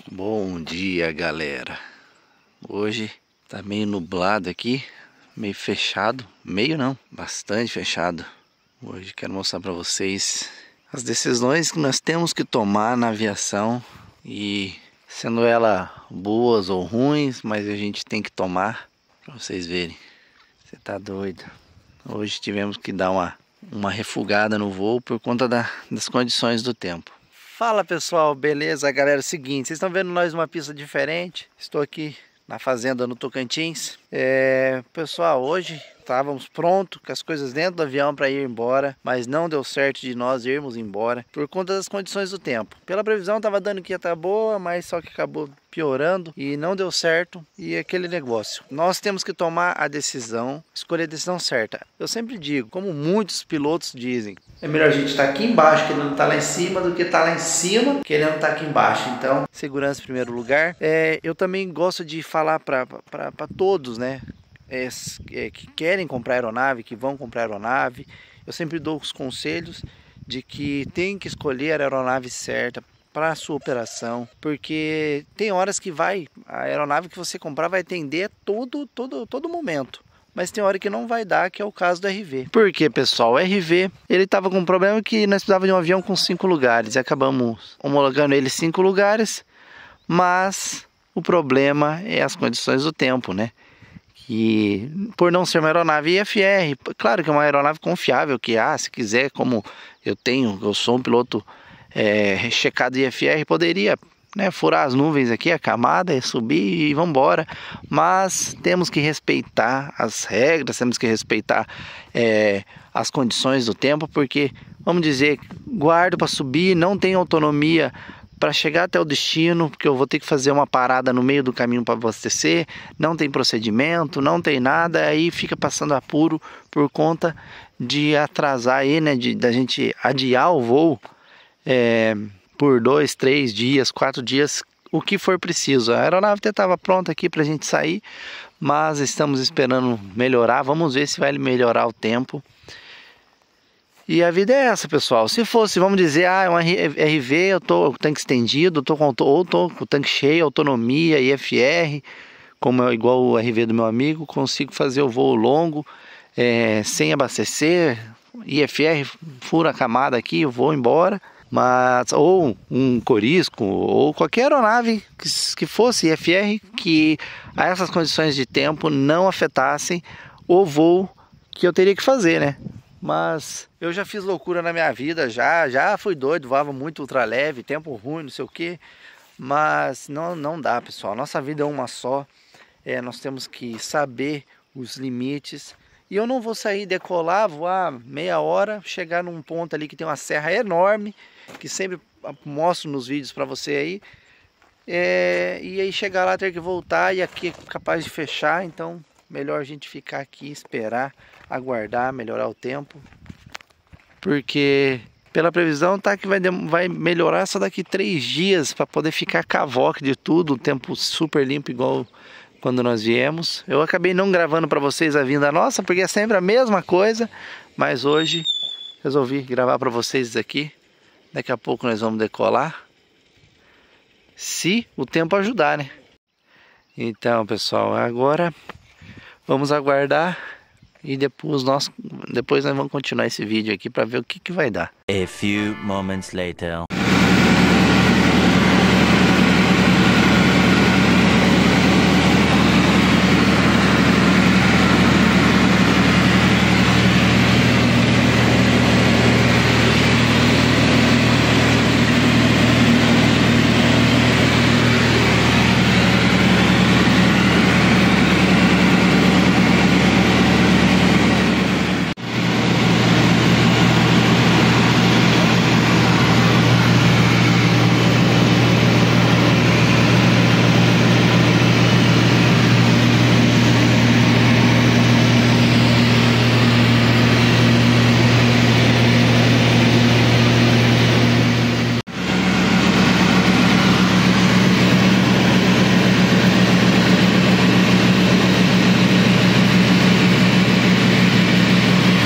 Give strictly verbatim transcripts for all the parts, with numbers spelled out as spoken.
Bom dia, galera. Hoje tá meio nublado aqui, meio fechado, meio não, bastante fechado. Hoje quero mostrar para vocês as decisões que nós temos que tomar na aviação, e sendo ela boas ou ruins, mas a gente tem que tomar para vocês verem. Você tá doido? Hoje tivemos que dar uma, uma refugada no voo por conta da, das condições do tempo. Fala pessoal, beleza? Galera, é o seguinte, vocês estão vendo nós numa pista diferente. Estou aqui na fazenda no Tocantins. É, pessoal, hoje estávamos prontos com as coisas dentro do avião para ir embora, mas não deu certo de nós irmos embora por conta das condições do tempo. Pela previsão estava dando que ia estar boa, mas só que acabou piorando e não deu certo. E aquele negócio, nós temos que tomar a decisão, escolher a decisão certa. Eu sempre digo, como muitos pilotos dizem, é melhor a gente estar aqui embaixo querendo estar lá em cima do que estar lá em cima querendo estar aqui embaixo. Então, segurança em primeiro lugar. É, eu também gosto de falar para todos, né? É, é, que querem comprar aeronave, que vão comprar aeronave. Eu sempre dou os conselhos de que tem que escolher a aeronave certa para a sua operação, porque tem horas que vai, a aeronave que você comprar vai atender todo, todo, todo momento. Mas tem hora que não vai dar, que é o caso do R V. Por quê, pessoal? O R V, ele estava com um problema que nós precisávamos de um avião com cinco lugares. E acabamos homologando ele cinco lugares, mas o problema é as condições do tempo, né? E por não ser uma aeronave I F R, claro que é uma aeronave confiável, que ah, se quiser, como eu tenho, eu sou um piloto é, checado I F R, poderia, né, furar as nuvens aqui, a camada, subir e vamos embora. Mas temos que respeitar as regras, temos que respeitar é, as condições do tempo, porque, vamos dizer, guardo para subir, não tem autonomia para chegar até o destino, porque eu vou ter que fazer uma parada no meio do caminho para abastecer, não tem procedimento, não tem nada, aí fica passando apuro por conta de atrasar aí, né, de da gente adiar o voo é, por dois, três dias, quatro dias, o que for preciso. A aeronave até estava pronta aqui para a gente sair, mas estamos esperando melhorar, vamos ver se vai melhorar o tempo. E a vida é essa, pessoal. Se fosse, vamos dizer, ah, um R V, eu tô com o tanque estendido, tô com, ou tô com o tanque cheio, autonomia, I F R, como é igual o R V do meu amigo, consigo fazer o voo longo, é, sem abastecer, I F R, fura a camada aqui, eu vou embora. Mas, ou um Corisco, ou qualquer aeronave que, que fosse I F R, que a essas condições de tempo não afetassem o voo que eu teria que fazer, né? Mas eu já fiz loucura na minha vida, já, já fui doido, voava muito ultraleve, tempo ruim, não sei o que. Mas não, não dá, pessoal, nossa vida é uma só, é, nós temos que saber os limites. E eu não vou sair, decolar, voar meia hora, chegar num ponto ali que tem uma serra enorme, que sempre mostro nos vídeos para você aí. É, e aí chegar lá, ter que voltar, e aqui é capaz de fechar, então melhor a gente ficar aqui, esperar, aguardar, melhorar o tempo. Porque pela previsão tá que vai, vai melhorar só daqui três dias para poder ficar cavoque de tudo, o tempo super limpo igual quando nós viemos. Eu acabei não gravando para vocês a vinda nossa, porque é sempre a mesma coisa, mas hoje resolvi gravar para vocês aqui. Daqui a pouco nós vamos decolar, se o tempo ajudar, né? Então, pessoal, agora vamos aguardar e depois nós, depois nós vamos continuar esse vídeo aqui para ver o que que vai dar. A few moments later.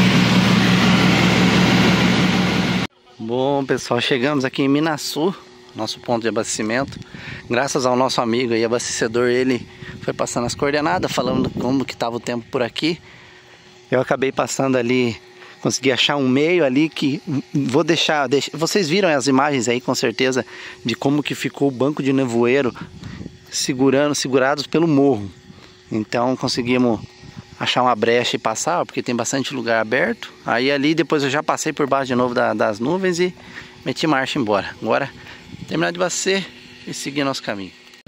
Bom, pessoal, chegamos aqui em Minaçu, nosso ponto de abastecimento. Graças ao nosso amigo aí, abastecedor, ele foi passando as coordenadas, falando como que estava o tempo por aqui. Eu acabei passando ali, consegui achar um meio ali que vou deixar, deixa, vocês viram as imagens aí com certeza de como que ficou o banco de nevoeiro segurando, segurados pelo morro. Então conseguimos achar uma brecha e passar, porque tem bastante lugar aberto. Aí ali depois eu já passei por baixo de novo da, das nuvens e meti marcha embora. Agora terminar de abastecer e seguir nosso caminho.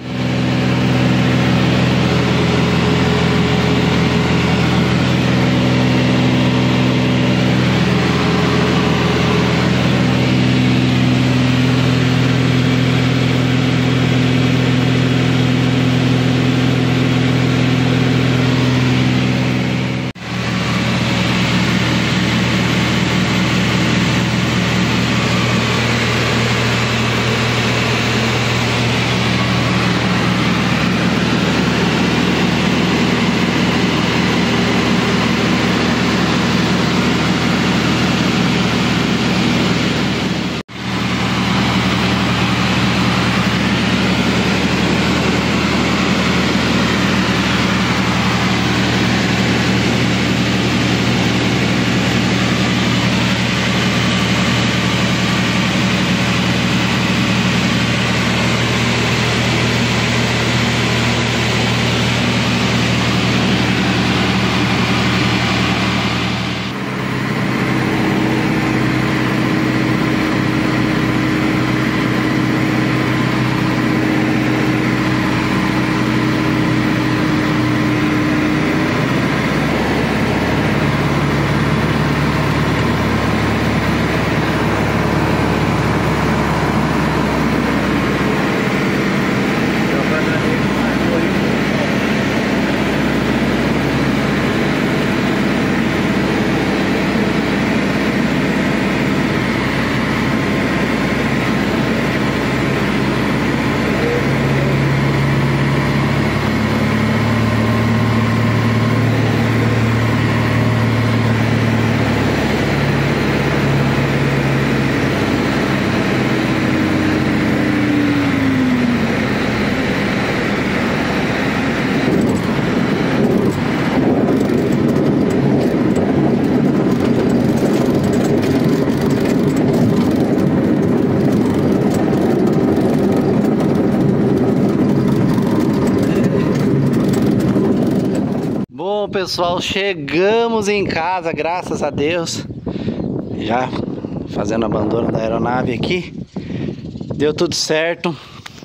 Bom, pessoal, chegamos em casa, graças a Deus. Já fazendo abandono da aeronave aqui. Deu tudo certo.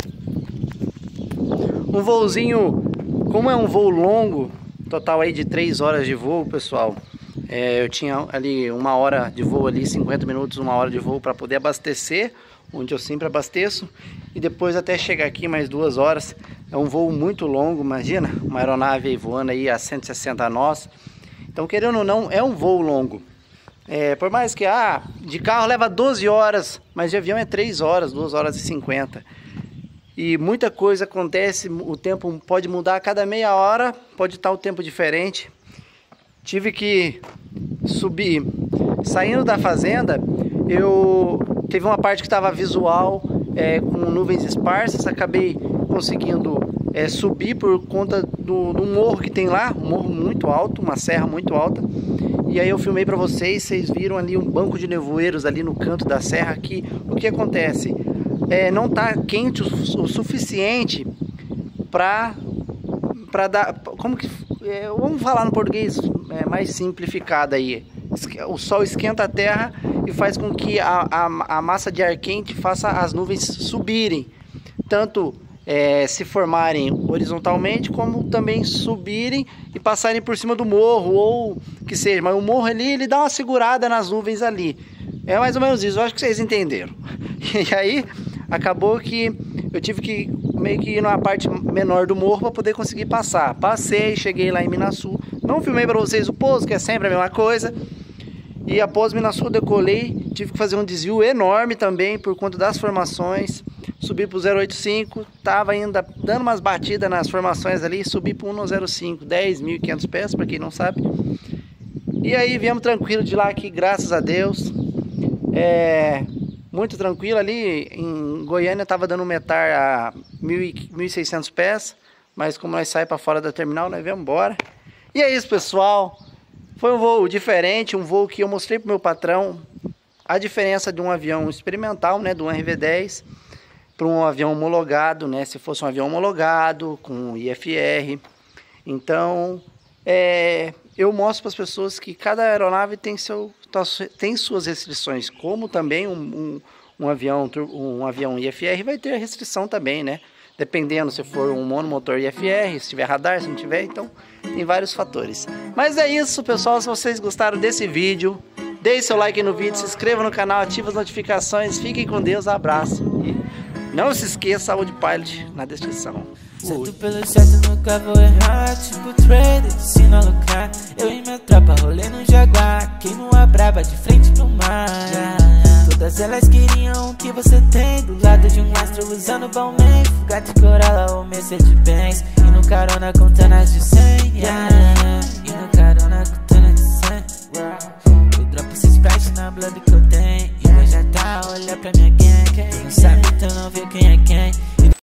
Um voozinho, como é um voo longo, total aí de três horas de voo, pessoal. É, eu tinha ali uma hora de voo ali, cinquenta minutos, uma hora de voo para poder abastecer, onde eu sempre abasteço. E depois até chegar aqui mais duas horas. É um voo muito longo, imagina, uma aeronave aí voando aí a cento e sessenta nós. Então, querendo ou não, é um voo longo. É, por mais que, ah, de carro leva doze horas, mas de avião é três horas, duas horas e cinquenta. E muita coisa acontece, o tempo pode mudar a cada meia hora, pode estar o tempo diferente. Tive que subir, saindo da fazenda, eu teve uma parte que estava visual, é, com nuvens esparsas, acabei conseguindo é, subir por conta do, do morro que tem lá, um morro muito alto, uma serra muito alta. E aí eu filmei para vocês, vocês viram ali um banco de nevoeiros ali no canto da serra aqui. O que acontece? É, não está quente o, o suficiente para para dar, como que, é, vamos falar no português é, mais simplificado aí. O sol esquenta a terra e faz com que a, a, a massa de ar quente faça as nuvens subirem, tanto é, se formarem horizontalmente, como também subirem e passarem por cima do morro, ou que seja, mas o morro ali, ele dá uma segurada nas nuvens ali. É mais ou menos isso, eu acho que vocês entenderam. E aí, acabou que eu tive que meio que ir numa parte menor do morro para poder conseguir passar. Passei, cheguei lá em Minasul, não filmei para vocês o pouso, que é sempre a mesma coisa. E após Minasul eu decolei, tive que fazer um desvio enorme também por conta das formações. Subi para o zero oito cinco, estava ainda dando umas batidas nas formações ali, subi para o um zero cinco, dez mil e quinhentos pés, para quem não sabe. E aí viemos tranquilo de lá aqui, graças a Deus. É, muito tranquilo. Ali em Goiânia tava dando um metar a mil e seiscentos pés, mas como nós saímos para fora da terminal, nós viemos embora. E é isso, pessoal. Foi um voo diferente, um voo que eu mostrei pro meu patrão a diferença de um avião experimental, né, do R V dez, para um avião homologado, né, se fosse um avião homologado com I F R. Então, é, eu mostro para as pessoas que cada aeronave tem, seu, tem suas restrições, como também um, um, um, avião, um avião I F R vai ter restrição também, né? Dependendo se for um monomotor I F R, se tiver radar, se não tiver, então tem vários fatores. Mas é isso, pessoal, se vocês gostaram desse vídeo, deixe seu like no vídeo, se inscreva no canal, ative as notificações, fiquem com Deus, abraço. E não se esqueça, Saúde Pilot na descrição. Certo pelo certo, nunca vou errar. Tipo trader, ensino a lucrar. Eu e minha tropa rolê no Jaguar, queimo a braba de frente pro mar. Todas elas queriam o que você tem, do lado de um astro usando Balmain, Bugatti Corolla ou Mercedes-Benz, e no carona contando as de cem, yeah. E no carona contando as de cem. Eu dropo esses sprites na blood que eu tenho, e vai já tá, olha pra minha gang. Quem não sabe, então não vê quem é quem.